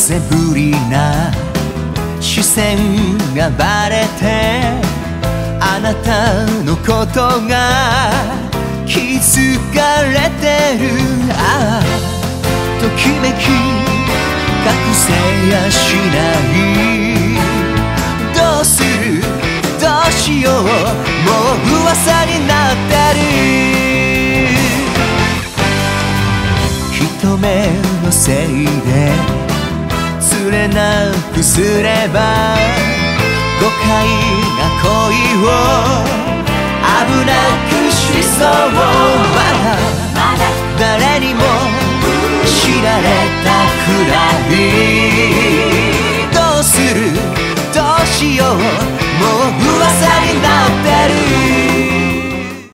せぶりな視線がバレて、あなたのことが気づかれてる。ああときめき隠せやしない。どうするどうしよう、もう噂になってる。一目のせいで釣れなくすれば、誤解が恋を危なくしそう。まだ